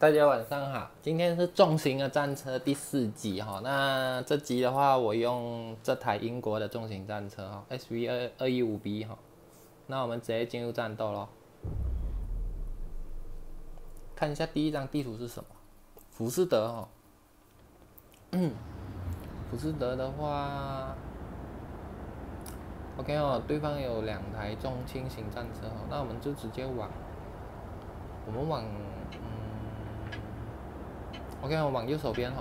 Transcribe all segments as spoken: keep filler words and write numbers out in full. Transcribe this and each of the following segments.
大家晚上好，今天是重型的战车第四集哈。那这集的话，我用这台英国的重型战车哈 ，S V 二二一五 B 哈。那我们直接进入战斗咯。看一下第一张地图是什么？福斯德哈。福斯德的话 ，OK 哦，对方有两台中轻型战车哈，那我们就直接往，我们往。 OK， 我往右手边哈，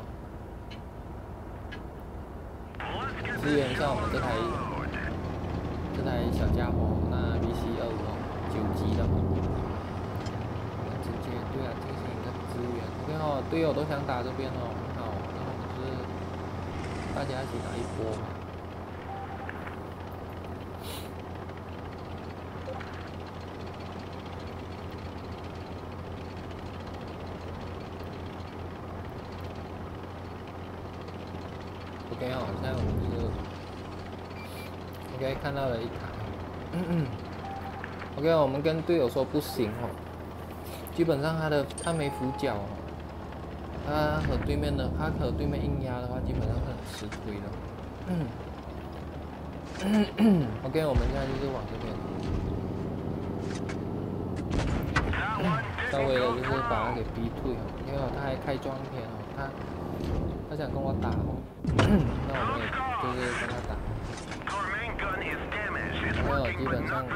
支援一下我们这台这台小家伙，那 B C 二五哦，九级的，我们直接对它进行一个支援。OK 哦，队友都想打这边哦，很好，那我们就是大家一起打一波嘛。 OK 哦，现在我们是 OK 看到了一台，嗯嗯 OK 我们跟队友说不行哦，基本上他的他没扶脚哦，他和对面的他和对面硬压的话，基本上是很吃亏的。嗯 OK 我们现在就是往这边，稍微的就是把他给逼退哦，因为他还开装填哦，他他想跟我打哦。 那我们也就是跟他打，没有，基本上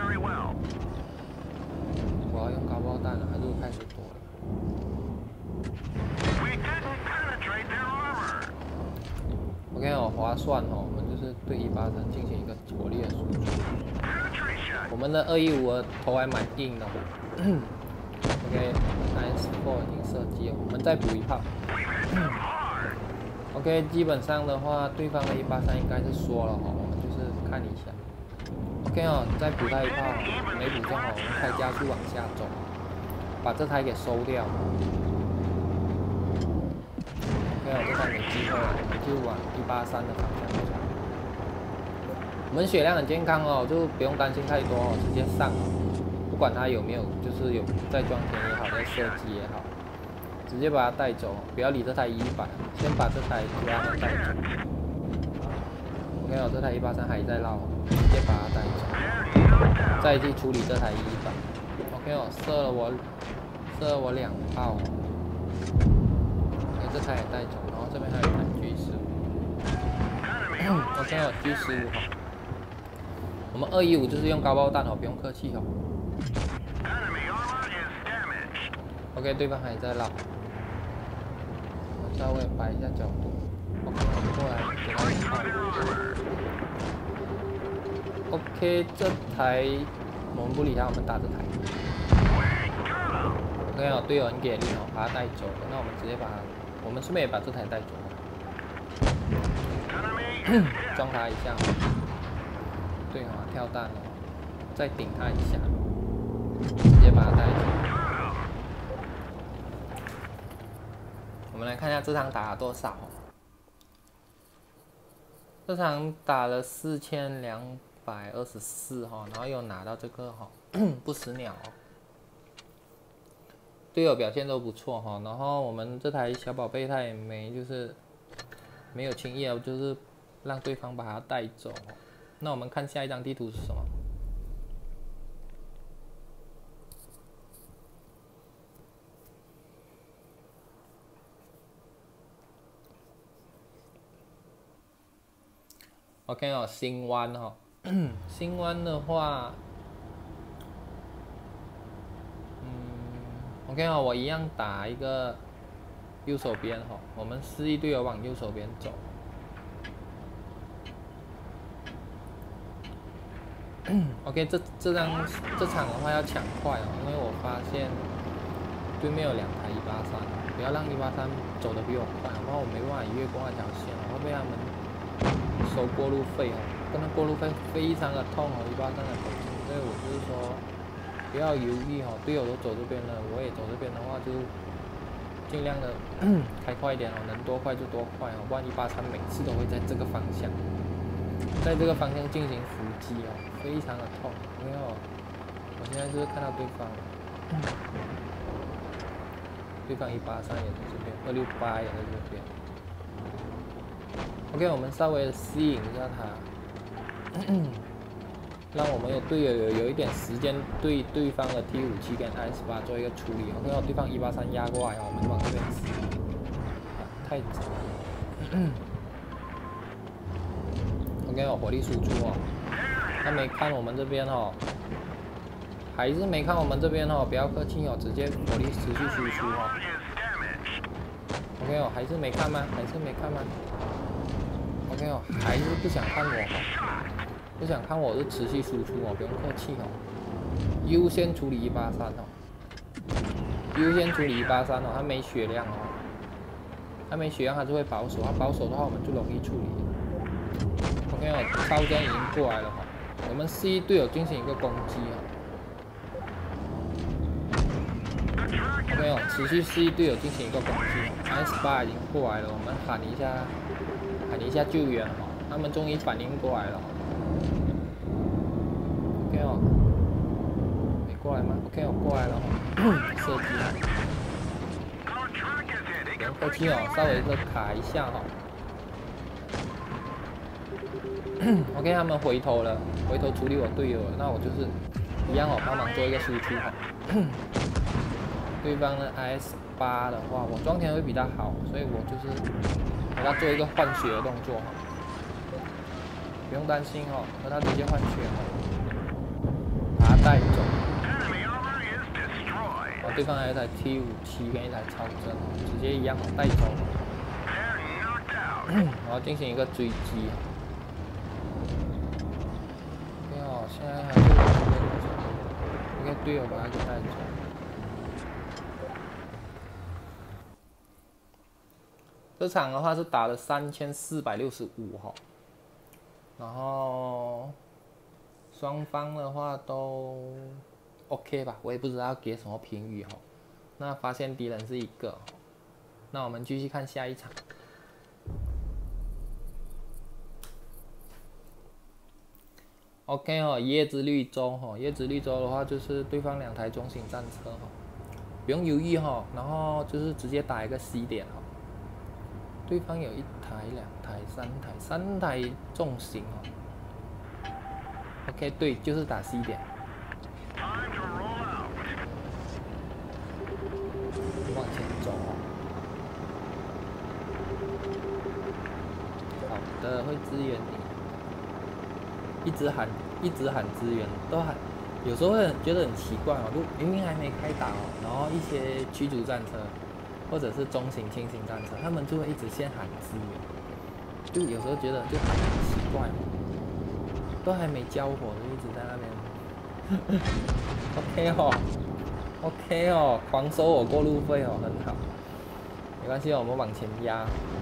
我要用高爆弹了，他就开始躲了。OK 哦，划算哦，我们就是对一八三进行一个火力的输出。我们的二一五头还蛮硬的哦。OK， S 四 已经射击了，我们再补一炮。OK， 基本上的话，对方的一八三应该是缩了哈，我们就是看一下。OK 哦，再补他一炮，没补正好，我们开加速往下走，把这台给收掉。OK 哦，这台没机会了，我们就往一八三的方向走。我们血量很健康哦，就不用担心太多哦，直接上哦，不管他有没有，就是有在装填也好，在射击也好。 直接把它带走，不要理这台一百，先把这台一八三带走。OK 哦，这台一八三还在绕，直接把它带走，再去处理这台一百。OK 哦，射了我，射了我两炮。OK， 这台也带走，然后这边还有一台 G 十五。OK 哦 ，G 十五哈，我们二一五就是用高爆弹哦，不用客气哦。OK， 对方还在绕。 稍微摆一下角度 ，OK， 过来给他一炮。OK， 这台我们不理他，我们打这台。OK 哦，队友很给力哦，把他带走了。那我们直接把，我们顺便也把这台带走了。装他一下，对哦，跳弹哦，再顶他一下，直接把他带走。 我们来看一下这场打了多少。这场打了四千两百二十四哈，然后又拿到这个哈不死鸟，队友表现都不错哈。然后我们这台小宝贝他也没就是没有轻易的，就是让对方把它带走。那我们看下一张地图是什么？ OK 哦，新湾哈，新湾的话，嗯 ，OK 哦，我一样打一个右手边哈，我们示意队友往右手边走。OK， 这这张这场的话要抢快哦，因为我发现对面有两台一八三，不要让一八三走得比我快，不然我没办法越过那条线，我会被他们。 收过路费哦，跟他过路费非常的痛哦，一八三的口径，所以我就是说不要犹豫哦，队友都走这边了，我也走这边的话就尽量的开快一点哦，能多快就多快哦，不然一八三每次都会在这个方向，在这个方向进行伏击哦，非常的痛，因为哦，我现在就是看到对方， 对方一八三也在这边，二六八也在这边。OK， 我们稍微吸引一下他，让我们有队友有有一点时间对对方的 T 五七跟 I 十八做一个处理。OK， 对方一八三压过来，我们往这边吃，啊、太早了。OK， 我火力输出哦，他没看我们这边哦。 还是没看我们这边哦，不要客气哦，直接火力持续输出哦。OK 哦，还是没看吗？还是没看吗 ？OK 哦，还是不想看我哦，不想看我就持续输出哦，不用客气哦。优先处理一八三哦，优先处理一八三哦，他没血量哦，他没血量他就会保守，他保守的话我们就容易处理。OK 哦，超针已经过来了哈、哦，我们 C 队友进行一个攻击哦。 OK 哦，持续 C 队友进行一个攻击 ，I 十八已经过来了，我们喊一下，喊一下救援哦，他们终于反应过来了。OK 哦，没过来吗 ？OK 哦，过来了哦，射击哦，不用客气哦，稍微的卡一下哈、哦。OK， 他们回头了，回头处理我队友了，那我就是一样哦，帮忙做一个输出哈、哦。对方的 I S 八的话，我装填会比较好，所以我就是给他做一个换血的动作，不用担心哦，和他直接换血哦，把他带走。哦，对方还有一台 T 五七跟一台超针，直接一样哦带走，然后进行一个追击。没有，现在还是应该队友把他给带走。 这场的话是打了三千四百六十五哈，然后双方的话都 OK 吧，我也不知道给什么评语哈。那发现敌人是一个，那我们继续看下一场。OK 哦，椰子绿洲哈，椰子绿洲的话就是对方两台中型战车哈，不用犹豫哈，然后就是直接打一个 C 点哈。 对方有一台、两台、三台，三台重型哦。OK， 对，就是打 C 点。往前走哦。好的，会支援你。一直喊，一直喊支援，都喊。有时候会觉得很奇怪哦，就明明还没开打哦，然后一些驱逐战车。 或者是中型、轻型战车，他们就会一直先喊支援，就有时候觉得就很奇怪，都还没交火就一直在那边。OK 哦 ，OK 哦，狂收我过路费哦，很好，没关系，我们往前压，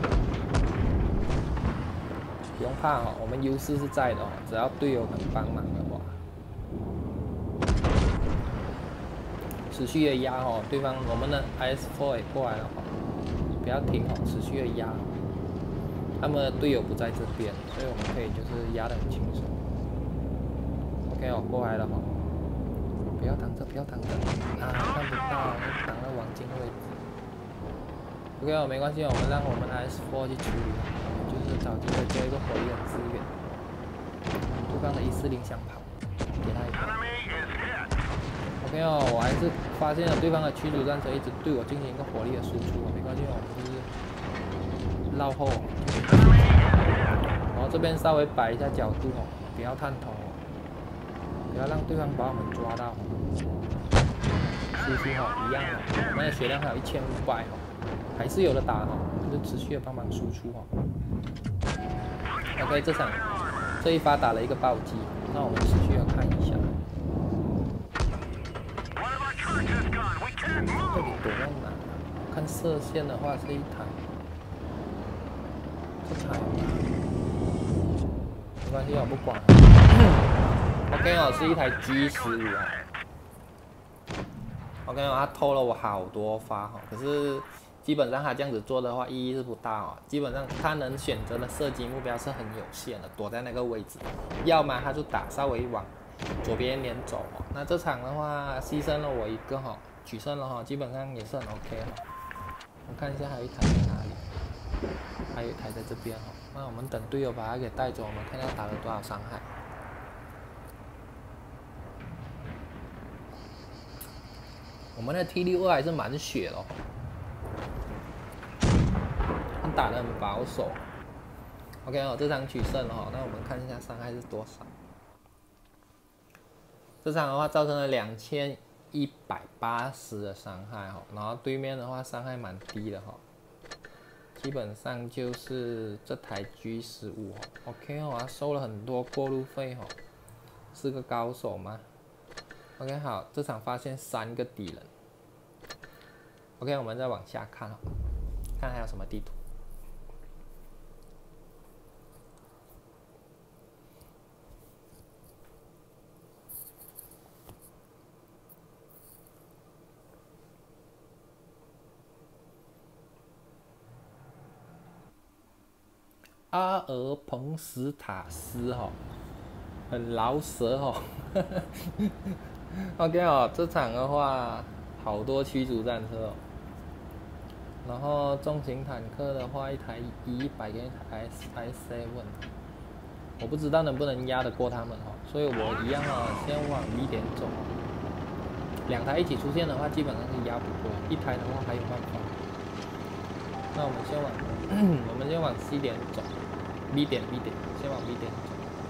不用怕哦，我们优势是在的哦，只要队友肯帮忙的话。 持续的压哦，对方我们的 I S 四 也过来了哈，不要停哦，持续的压。他们的队友不在这边，所以我们可以就是压得很轻松。OK 哦，过来了哈，不要挡着，不要挡着啊，看不到，挡到黄金位置。OK 哦，没关系，我们让我们 I S 四 去处理，就是找机会做一个火力的支援。对方的一四零想跑，给他一个。 OK 哦，我还是发现了对方的驱逐战车一直对我进行一个火力的输出，没关系，我们就是绕后，然后这边稍微摆一下角度哦，不要探头哦，不要让对方把我们抓到。输出哦，一样哦，我们的血量还有一千五百哦，还是有的打哦，就持续的帮忙输出哦。OK， 这场这一发打了一个暴击，那我们持续要看一下。 这里躲在哪？看射线的话是一台，这台没关系，我不管。OK 哦，是一台 G 十五啊。OK 哦，他偷了我好多发哈，可是基本上他这样子做的话意义是不大哦。基本上他能选择的射击目标是很有限的，躲在那个位置，要么他就打稍微往左边一点走哦。那这场的话牺牲了我一个哈。 取胜了哈，基本上也是很 OK 哈。我看一下还有一台在哪里，还有一台在这边哈。那我们等队友把它给带走，我们看一下打了多少伤害。我们的 T 六二还是蛮血的、哦，打得很保守。OK 哦，这场取胜了哈、哦，那我们看一下伤害是多少。这场的话造成了两千一百八十的伤害哈，然后对面的话伤害蛮低的哈，基本上就是这台 G 十五 OK 哦，他收了很多过路费哈，是个高手吗 ？OK 好，这场发现三个敌人。OK 我们再往下看哈，看还有什么地图。阿尔彭斯塔斯哈、哦，很饶舌哈、哦。OK 哦，这场的话好多驱逐战车哦，然后重型坦克的话，一台 E 一百跟一台 I 七，我不知道能不能压得过他们哈、哦，所以我一样啊，先往 B 点走。两台一起出现的话，基本上是压不过，一台的话还有办法。那我们先往，我们先往 C 点走。B 点 B 点，先往 B 点走。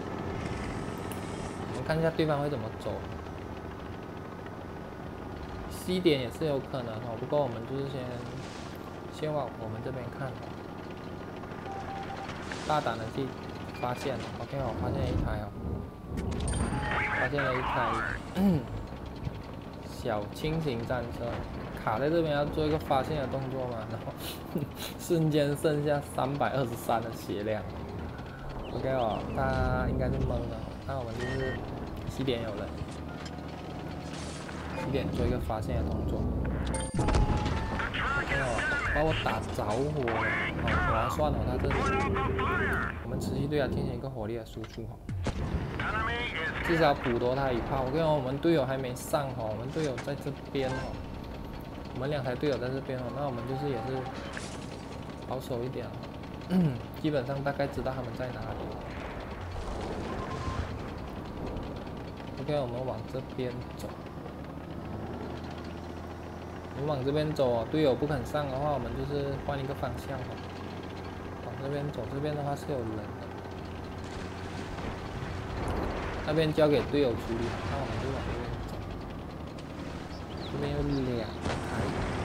我们看一下对方会怎么走。C 点也是有可能哦，不过我们就是先先往我们这边看，大胆的去发现。OK 我发现了一台哦，发现了一台小轻型战车，卡在这边要做一个发现的动作嘛，然后瞬间剩下三百二十三的血量。OK 哦，他应该是懵的，那我们就是 C 点有人 ，C 点做一个发现的动作。OK 哦，把我打着火了，哦，划算哦，他这里，我们持续对他进行一个火力的输出哈，至少捕夺他一炮。OK 哦，我们队友还没上哈，我们队友在这边哦，我们两台队友在这边哦，那我们就是也是保守一点哦。嗯，基本上大概知道他们在哪里。OK， 我们往这边走。我们往这边走哦，队友不肯上的话，我们就是换一个方向哦，往这边走。这边的话是有人的，那边交给队友处理，那我们就往这边走。这边有两台。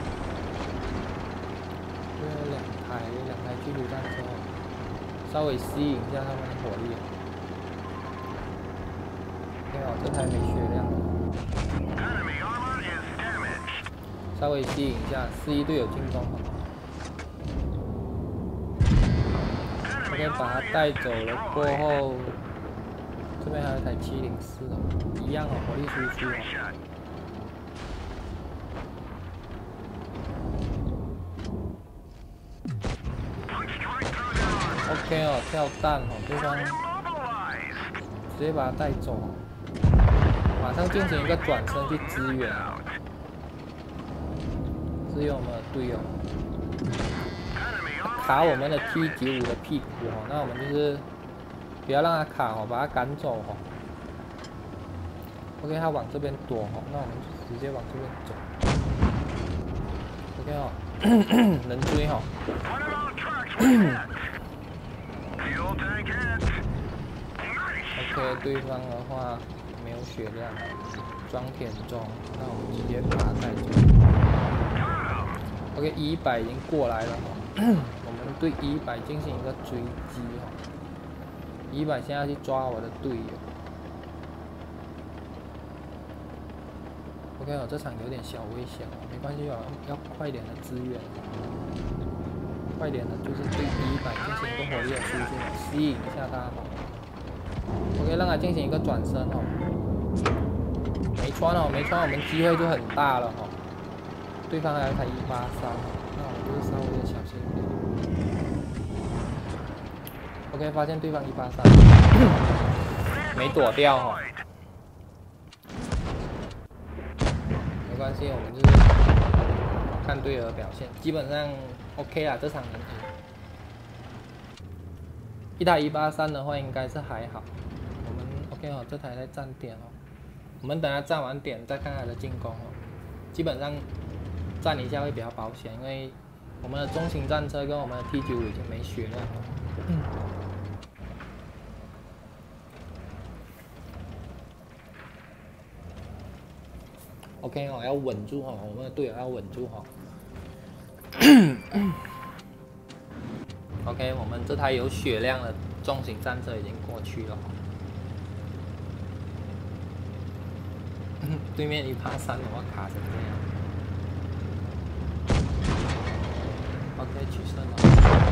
这边有两台，有两台驱逐战车，稍微吸引一下他们的火力。对哦，这台没血量，稍微吸引一下，示意队友进攻。OK， 把他带走了过后，这边还有一台七零四哦，一样哦，火力输出哦。OK 哦，跳弹哦，对方直接把他带走，马上进行一个转身去支援，支援我们的队友，卡我们的 T 九五的屁股哦，那我们就是不要让他卡哦，把他赶走哦。OK， 他往这边躲哦，那我们就直接往这边走。OK 哦，能追哦。OK， 对方的话没有血量，装填中，那我们直接把他带走。OK， 一百已经过来了哈，我们对一百进行一个追击哈。一百现在要去抓我的队友。OK， 哦，这场有点小危险哦，没关系哦，要快点的支援。快点的，就是对一百进行一个火力的输出，吸引一下他。OK， 让他进行一个转身哦。没穿哦，没穿，我们机会就很大了哈、哦。对方还有一台一八三，那我们就是稍微的小心一点。OK， 发现对方一八三，没躲掉哈、哦。OK， 关系，我们就是看队友的表现，基本上 OK 啦，这场能赢。一台一八三的话，应该是还好。我们 OK 哦，这台在站点哦，我们等他站完点再看他的进攻哦。基本上站一下会比较保险，因为我们的中型战车跟我们的 T 九五已经没血量了。嗯 OK 哦，要稳住哦，我们的队友要稳住哦。OK， 我们这台有血量的重型战车已经过去了。对面一八三的话卡成这样。OK， 取胜了。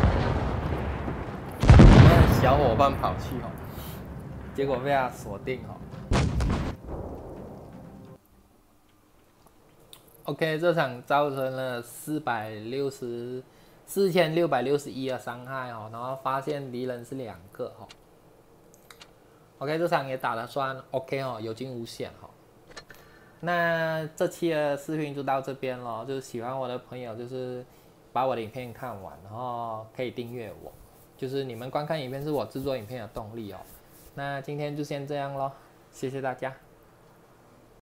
我们的小伙伴跑去哦，结果被他锁定哦。OK， 这场造成了四百六十四千六百六十一的伤害哦，然后发现敌人是两个哦。OK， 这场也打得算 OK 哦，有惊无险哦。那这期的视频就到这边咯，就是喜欢我的朋友就是把我的影片看完，然后可以订阅我，就是你们观看影片是我制作影片的动力哦。那今天就先这样咯，谢谢大家。